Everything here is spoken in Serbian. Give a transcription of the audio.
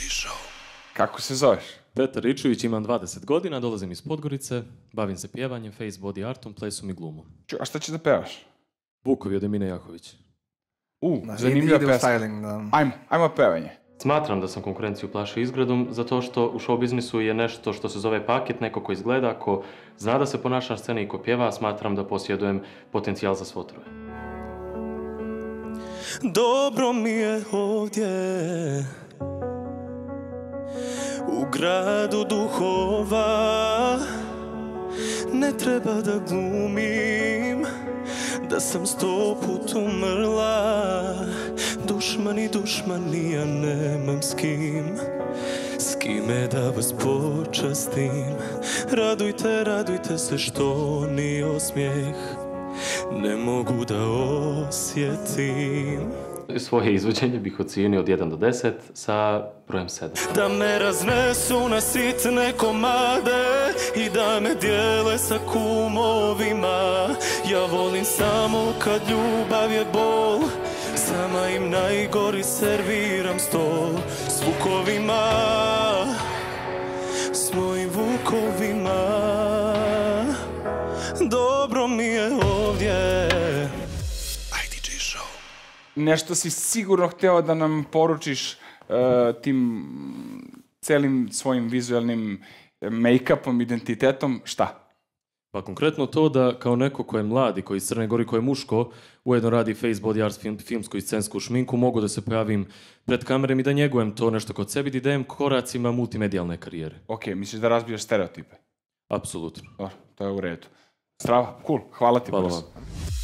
Kako se zoveš? Petar Ričević, imam 20 godina, dolazim iz Podgorice, bavim se pjevanjem, face body artom, plesom i glumom. A šta ćeš da pevaš? Vukovi od Emine Jahović. Zanimljiva pesma. Styling, da. Ajmo pevanje. Smatram da sam konkurenciju plašio izgledom, zato što u show biznisu je nešto što se zove paket, neko ko izgleda, ko zna da se ponaša na sceni i ko pjeva, smatram da posjedujem potencijal za svotrove. Dobro mi je ovdje u gradu duhova, ne treba da glumim da sam 100 put umrla. Dušmani, ja nemam s kime da vas počastim. Radujte se što ni osmijeh ne mogu da osjetim. Svoje izvođenje bih ocijenio od 1 do 10 sa brojem 7. Da me raznesu na sitne komade i da me dijele sa kumovima. Ja volim samo kad ljubav je bol, sama im najgori serviram stol. S vukovima, s mojim vukovima, dobro mi je ovdje. Nešto si sigurno hteo da nam poručiš tim celim svojim vizualnim make-upom, identitetom, šta? Pa konkretno to da kao neko ko je mlad i koji iz Crne Gori, ko je muško, ujedno radi face body art, filmsku i scensku šminku, mogu da se pojavim pred kamerem i da njegujem to nešto kod sebi, da idem koracima multimedijalne karijere. Ok, misliš da razbijaš stereotipe? Apsolutno. Dobro, to je u redu. Strava, cool, hvala ti. Hvala vam.